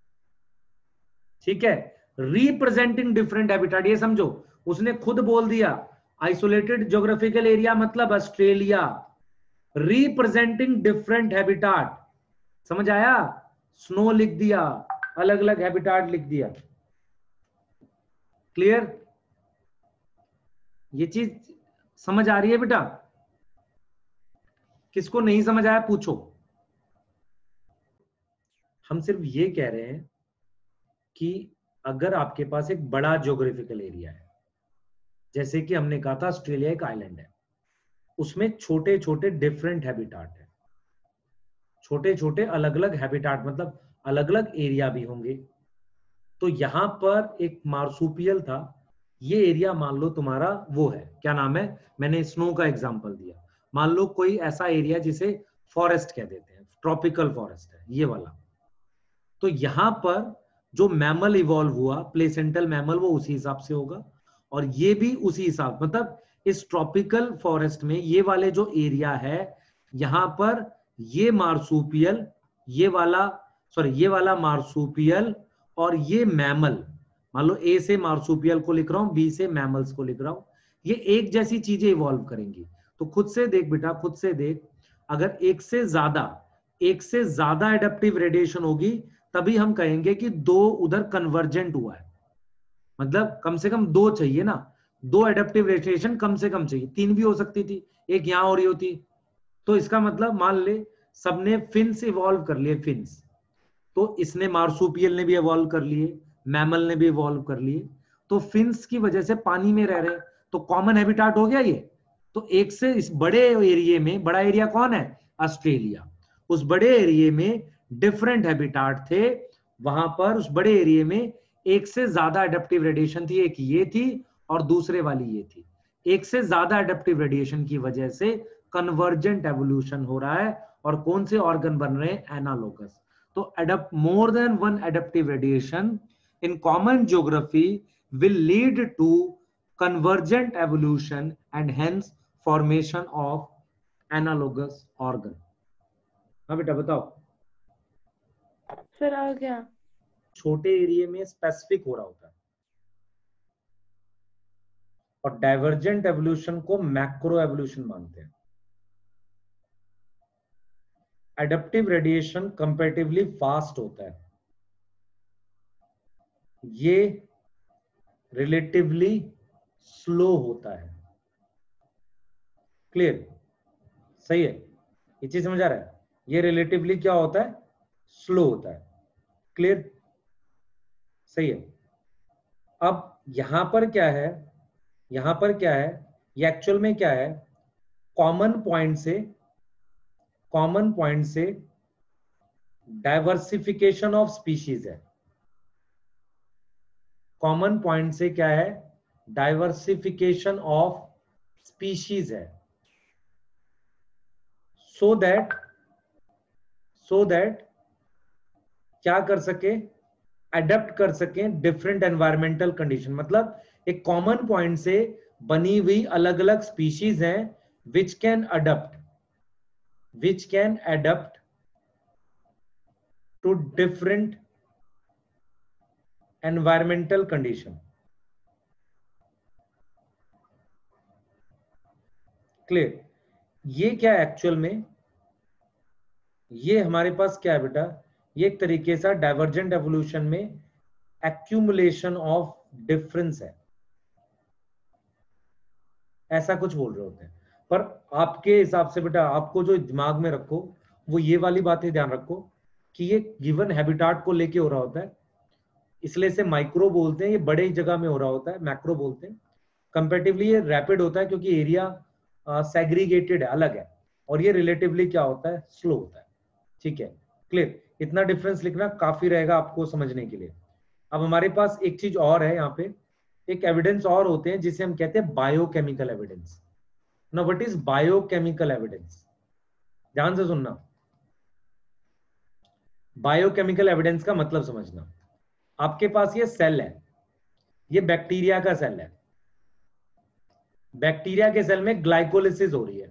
ठीक है, रिप्रेजेंटिंग डिफरेंट हैबिटाट, ये समझो, उसने खुद बोल दिया आइसोलेटेड ज्योग्राफिकल एरिया मतलब ऑस्ट्रेलिया, रिप्रेजेंटिंग डिफरेंट हैबिटाट। समझ आया? स्नो लिख दिया, अलग अलग हैबिटाट लिख दिया, क्लियर? ये चीज समझ आ रही है बेटा? किसको नहीं समझ आया पूछो। हम सिर्फ ये कह रहे हैं कि अगर आपके पास एक बड़ा ज्योग्राफिकल एरिया है, जैसे कि हमने कहा था ऑस्ट्रेलिया एक आइलैंड है, उसमें छोटे छोटे डिफरेंट हैबिटाट है, छोटे छोटे अलग अलग हैबिटाट मतलब अलग अलग एरिया भी होंगे। तो यहां पर एक मार्सुपियल था, ये एरिया मान लो तुम्हारा वो है, क्या नाम है, मैंने स्नो का एग्जांपल दिया, मान लो कोई ऐसा एरिया जिसे फॉरेस्ट कह देते हैं, ट्रॉपिकल फॉरेस्ट है ये वाला। तो यहां पर जो मैमल इवॉल्व हुआ, प्लेसेंटल मैमल, वो उसी हिसाब से होगा, और ये भी उसी हिसाब, मतलब इस ट्रॉपिकल फॉरेस्ट में ये वाले जो एरिया है, यहां पर ये मार्सुपियल, ये वाला, सॉरी ये वाला मार्सुपियल और ये मैमल, मान लो ए से मार्सुपियल को लिख रहा हूं, बी से मैमल्स को लिख रहा हूं, ये एक जैसी चीजें इवॉल्व करेंगी। तो खुद से देख बेटा, खुद से देख, अगर एक से ज्यादा एक से ज्यादा एडप्टिव रेडिएशन होगी तभी हम कहेंगे कि दो उधर कन्वर्जेंट हुआ है, मतलब कम से कम दो चाहिए ना, दो एडप्टिव रेडिएशन कम से कम चाहिए, तीन भी हो सकती थी, एक यहां हो रही होती, तो इसका मतलब मान ले सबने फिन्स इवॉल्व कर लिए, फिन्स, तो इसने मार्सुपियल ने भी इवॉल्व कर लिए, मैमल ने भी इवॉल्व कर लिए, तो फिन्स की वजह से पानी में रह रहे, तो कॉमन हैबिटाट हो गया ये। तो एक से इस बड़े एरिया में, बड़ा एरिया कौन है? ऑस्ट्रेलिया, उस बड़े एरिया में डिफरेंट हैबिटाट थे, वहां पर उस बड़े एरिया में एक से ज्यादा एडप्टिव रेडिएशन थी, एक ये थी और दूसरे वाली ये थी, एक से ज्यादा एडप्टिव रेडिएशन की वजह से कन्वर्जेंट एवोल्यूशन हो रहा है, और कौन से ऑर्गन बन रहे हैं? एनालोगस। तो adapt more than one adaptive radiation in common geography will lead to convergent evolution and hence formation of analogous organ। हाँ बेटा बताओ। सर आ गया। छोटे एरिया में स्पेसिफिक हो रहा होता है, और डाइवर्जेंट एवोल्यूशन को मैक्रो एवोल्यूशन मानते हैं। एडप्टिव रेडिएशन कंपैरेटिवली फास्ट होता है, ये रिलेटिवली स्लो होता है। क्लियर, सही है, ये चीज समझ आ रहा है। ये रिलेटिवली क्या होता है, स्लो होता है। क्लियर, सही है। अब यहां पर क्या है, यहां पर क्या है, ये एक्चुअल में क्या है, कॉमन पॉइंट से कॉमन पॉइंट से डाइवर्सिफिकेशन ऑफ स्पीशीज है। कॉमन पॉइंट से क्या है, डाइवर्सिफिकेशन ऑफ स्पीशीज है, सो दैट सो दैट क्या कर सके, अडेप्ट कर सके डिफरेंट एनवायरमेंटल कंडीशन। मतलब एक कॉमन पॉइंट से बनी हुई अलग अलग स्पीशीज हैं which can adapt which can adapt to different environmental condition. Clear, ये क्या एक्चुअल में, ये हमारे पास क्या है बेटा, ये एक तरीके से डाइवर्जेंट एवोल्यूशन में एक्यूमुलेशन ऑफ डिफरेंस है, ऐसा कुछ बोल रहे होते हैं। पर आपके हिसाब से बेटा आपको जो दिमाग में रखो वो ये वाली बातें ध्यान रखो कि ये गिवन हैबिटाट को लेके हो रहा होता है, इसलिए से माइक्रो बोलते हैं, ये बड़े जगह में हो रहा होता है, मैक्रो बोलते हैं। कंपैरेटिवली ये रैपिड होता है क्योंकि एरिया सेग्रीगेटेड है, अलग है, और ये रिलेटिवली क्या होता है, स्लो होता है। ठीक है, क्लियर, इतना डिफरेंस लिखना काफी रहेगा आपको समझने के लिए। अब हमारे पास एक चीज और है, यहाँ पे एक एविडेंस और होते हैं जिसे हम कहते हैं biochemical evidence. Now what is biochemical evidence, ध्यान से सुनना। बायोकेमिकल एविडेंस का मतलब समझना, आपके पास ये सेल है, ये बैक्टीरिया का सेल है, बैक्टीरिया के सेल में ग्लाइकोलिसिस हो रही है,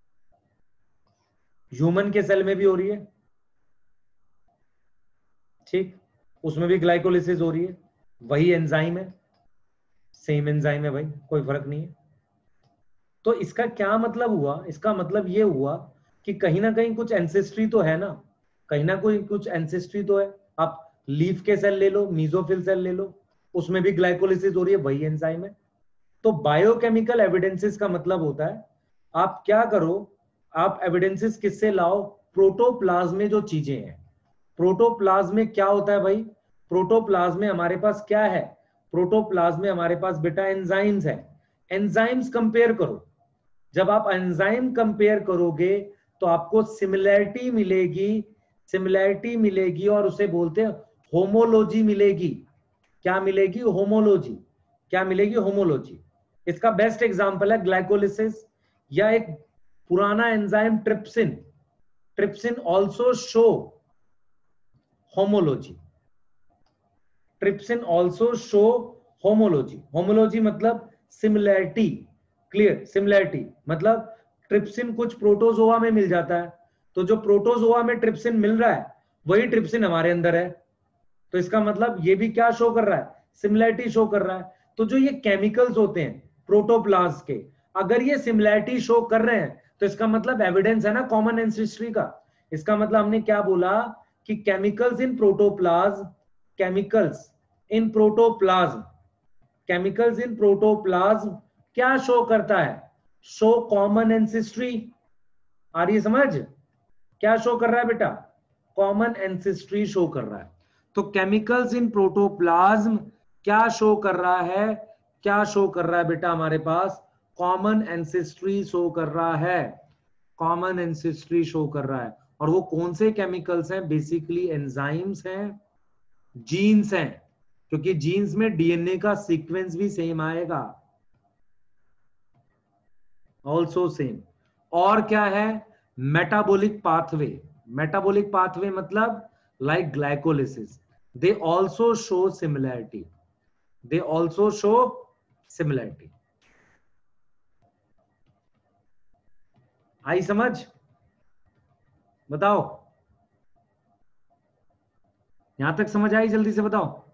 ह्यूमन के सेल में भी हो रही है, ठीक, उसमें भी ग्लाइकोलिसिस हो रही है, वही एंजाइम है, सेम एंजाइम है भाई, कोई फर्क नहीं है। तो इसका क्या मतलब हुआ, इसका मतलब ये हुआ कि कहीं ना कहीं कुछ एंसेस्ट्री तो है ना, कहीं ना कोई कुछ एंसेस्ट्री तो है। आप लीफ के सेल ले लो, मीजोफिल सेल ले लो, उसमें भी ग्लाइकोलिसिस हो रही है, वही एंजाइम है। तो बायोकेमिकल एविडेंसेस का मतलब होता है आप क्या करो, आप एविडेंसेस किससे लाओ, प्रोटोप्लाज्म में जो चीजें हैं। प्रोटोप्लाज्म में क्या होता है भाई, प्रोटोप्लाज्म में हमारे पास क्या है, प्रोटोप्लाज्म में हमारे पास बेटा एंजाइम्स है। एंजाइम्स कंपेयर करो, जब आप एंजाइम कंपेयर करोगे तो आपको सिमिलैरिटी मिलेगी, सिमिलैरिटी मिलेगी और उसे बोलते हैं होमोलॉजी मिलेगी। क्या मिलेगी, होमोलॉजी, क्या मिलेगी, होमोलॉजी। इसका बेस्ट एग्जांपल है ग्लाइकोलिसिस, या एक पुराना enzyme trypsin. Trypsin also show homology, trypsin also show homology. Homology मतलब सिमिलैरिटी, क्लियर, सिमिलैरिटी मतलब ट्रिप्सिन कुछ प्रोटोजोआ में मिल जाता है, तो जो प्रोटोजोआ में ट्रिप्सिन मिल रहा है वही ट्रिप्सिन हमारे अंदर है, तो इसका मतलब ये भी क्या शो कर रहा है, सिमिलैरिटी शो कर रहा है। तो जो ये केमिकल्स होते हैं प्रोटोप्लाज्म के, अगर ये सिमिलैरिटी शो कर रहे हैं तो इसका मतलब एविडेंस है ना कॉमन एंसेस्ट्री का। इसका मतलब हमने क्या बोला कि chemicals in protoplasm, chemicals in protoplasm, chemicals in protoplasm क्या शो करता है, शो कॉमन एंसेस्ट्री। आ रही है समझ, क्या शो कर रहा है बेटा, कॉमन एंसेस्ट्री शो कर रहा है। तो केमिकल्स इन प्रोटोप्लाज्म क्या शो कर रहा है, क्या शो कर रहा है बेटा, हमारे पास कॉमन एंसेस्ट्री शो कर रहा है, कॉमन एंसेस्ट्री शो कर रहा है। और वो कौन से केमिकल्स हैं, बेसिकली एंजाइम्स हैं, जीन्स हैं, क्योंकि जीन्स में डीएनए का सीक्वेंस भी सेम आएगा, ऑल्सो सेम। और क्या है, मेटाबॉलिक पाथवे, मेटाबॉलिक पाथवे मतलब like glycolysis, they also show similarity, they also show similarity. आई समझ, बताओ, यहां तक समझ आई, जल्दी से बताओ।